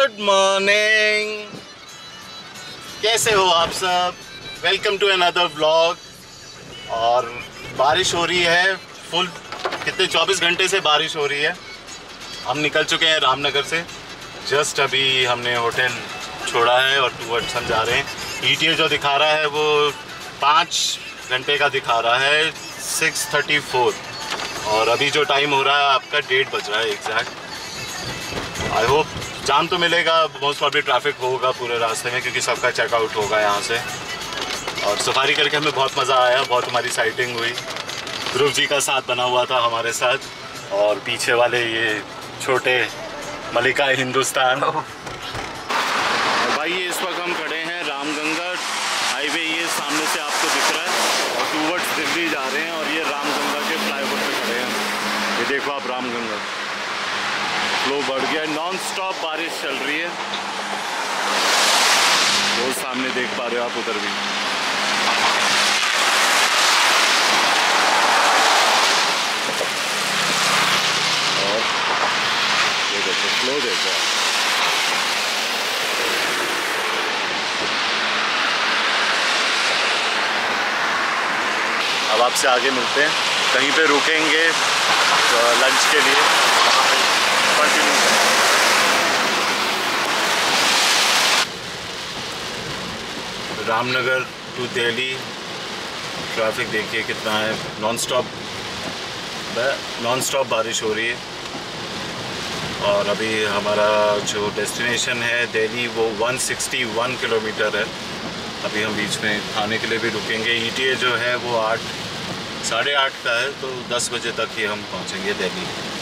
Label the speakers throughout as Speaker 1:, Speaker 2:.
Speaker 1: Good morning, कैसे हो आप सब? Welcome to another vlog. और बारिश हो रही है फुल, कितने 24 घंटे से बारिश हो रही है। हम निकल चुके हैं रामनगर से। जस्ट अभी हमने होटल छोड़ा है और टूवर्ड्स हम जा रहे हैं। ETA जो दिखा रहा है वो 5 घंटे का दिखा रहा है, 6:34। और अभी जो टाइम हो रहा है आपका 1:30 बज रहा है एग्जैक्ट। आई होप जाम तो मिलेगा, मोस्ट प्रॉब्ली ट्रैफिक होगा पूरे रास्ते में क्योंकि सबका चेकआउट होगा यहाँ से। और सफारी करके हमें बहुत मज़ा आया, बहुत हमारी साइटिंग हुई। ध्रुव जी का साथ बना हुआ था हमारे साथ, और पीछे वाले ये छोटे मलिका हिंदुस्तान। भाई ये इस वक्त हम खड़े हैं रामगंगा हाईवे, ये सामने से आपको दिख रहा है, और टूवर्ड्स दिल्ली जा रहे हैं। और ये रामगंगा के फ्लाईओवर पे खड़े हैं। ये देखो आप, रामगंगा फ्लो बढ़ गया है, नॉन स्टॉप बारिश चल रही है। वो सामने देख पा रहे हो आप, उधर भी। और ये देखो फ्लो देखो। अब आपसे आगे मिलते हैं, कहीं पे रुकेंगे लंच के लिए। Continue Ramnagar to Delhi traffic देखिए कितना है। नॉन स्टॉप बारिश हो रही है। और अभी हमारा जो डेस्टिनेशन है दिल्ली वो 161 किलोमीटर है। अभी हम बीच में खाने के लिए भी रुकेंगे। ETA जो है वो 8:30 का है, तो 10 बजे तक ही हम पहुंचेंगे दिल्ली।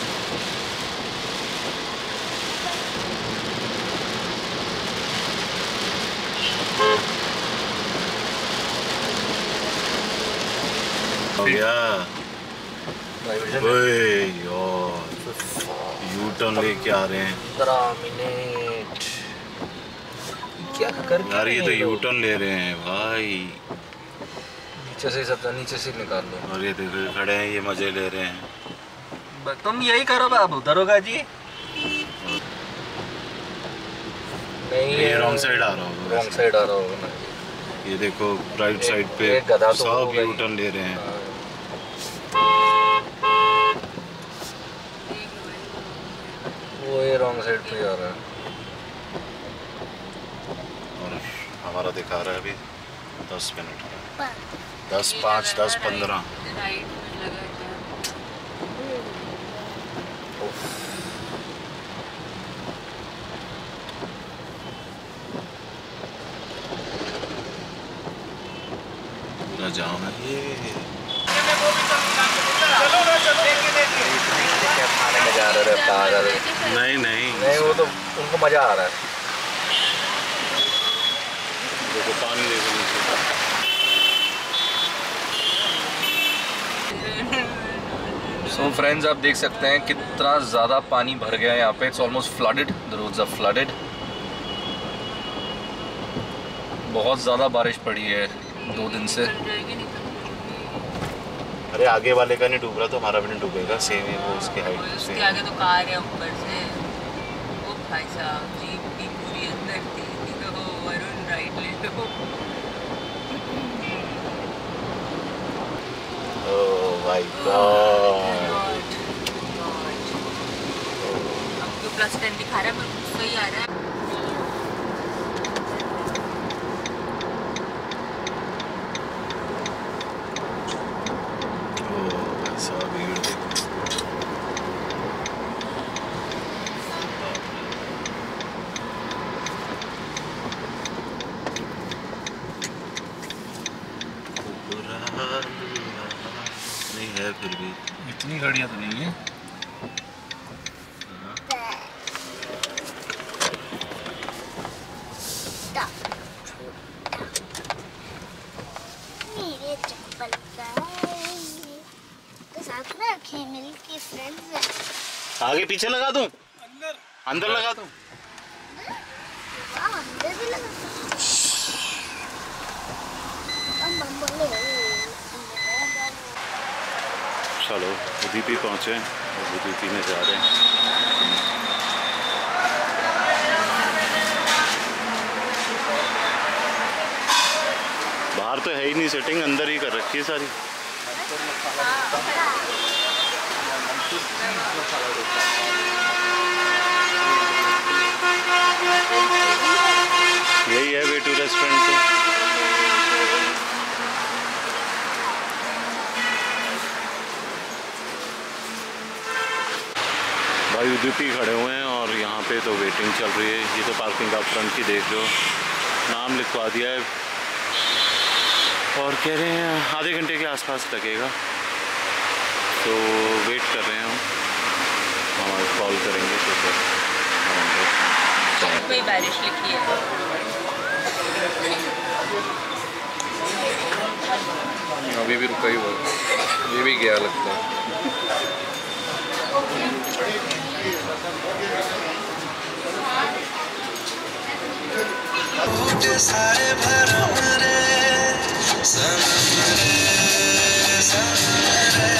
Speaker 1: हो गया यू टर्न लेके आ रहे हैं।
Speaker 2: 15 मिनट क्या कर
Speaker 1: यार, ये तो यू टर्न ले रहे हैं भाई।
Speaker 2: नीचे से सब नीचे से निकाल लो।
Speaker 1: और ये देखो खड़े हैं, ये मजे ले रहे हैं।
Speaker 2: तुम यही करो बाबू, दरोगा जी। नहीं,
Speaker 1: ये रॉन्ग साइड आ रहा होगा।
Speaker 2: रॉन्ग साइड आ रहा होगा ना।
Speaker 1: ये देखो राइट साइड पे सब यू टर्न ले रहे हैं।
Speaker 2: वो ये रॉन्ग साइड पे आ रहा है।
Speaker 1: और हमारा दिखा रहा है अभी 10 मिनट, 10, 5, 10, 15। पूरा जाम है ये।
Speaker 2: खाने में जा रहे पागल।
Speaker 1: नहीं,
Speaker 2: नहीं, वो तो उनको मजा आ रहा है।
Speaker 1: देखो पानी देखो नीचे।
Speaker 2: सो फ्रेंड्स, आप देख सकते हैं कितना ज़्यादा पानी भर गया है यहाँ पे। It's almost flooded, the roads are flooded. बहुत ज़्यादा बारिश पड़ी है 2 दिन से।
Speaker 1: अरे आगे वाले का नहीं डूब रहा तो हमारा भी नहीं डूबेगा। सेम है वो, उसके हाइट से।
Speaker 3: उसके आगे तो कार है ऊपर से। ओ भाई साहब, जीप भी पूरी अंदर थी। तो वरुण राइट ले लो।
Speaker 1: Oh my God.
Speaker 3: अब तो +10 दिखा रहा है, पर कुछ सही आ रहा है। नहीं है, फिर भी
Speaker 2: इतनी गाड़ियाँ तो नहीं है।
Speaker 4: मेरे चप्पल तो साथ में रखे मिलके फ्रेंड्स।
Speaker 1: आगे पीछे लगा दूं, अंदर लगा दूं।
Speaker 4: अंदर भी लगा।
Speaker 1: चलो उदीपी पहुँचे और उदीपी में जा रहे हैं। तो है ही नहीं, सेटिंग अंदर ही कर रखी है सारी। यही है वे टू रेस्टोरेंट तो। भाई उधर ही खड़े हुए हैं और यहाँ पे तो वेटिंग चल रही है। ये तो पार्किंग आप फ्रंट की देख लो, नाम लिखवा दिया है और कह रहे हैं आधे घंटे के आसपास लगेगा। तो वेट कर रहे हैं हम कॉल करेंगे तो फिर
Speaker 3: कोई बारिश लिखी है।
Speaker 2: अभी भी रुका ही हुआ, ये भी गया लगता है।
Speaker 5: सारे भरम रे सनम रे सनम रे।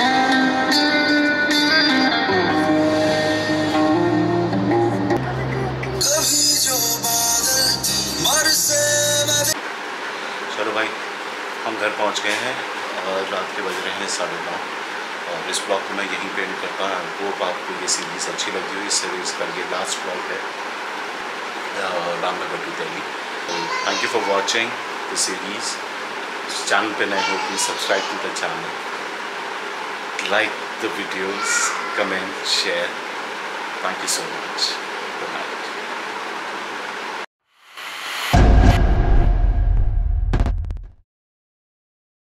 Speaker 5: कभी जो बादल बरसे।
Speaker 1: चलो भाई हम घर पहुंच गए हैं और रात के बज रहे हैं 9:30 और इस ब्लॉग को मैं यहीं पे एंड करता हूँ। वो आपको ये सीरीज़ अच्छी लगी हुई, इस सीरीज़ का ये लास्ट ब्लॉग है Ramnagar to Delhi. Thank you for watching the series. Channel पे नए हो please subscribe to the channel, like the videos, comment, share. Thank you so much.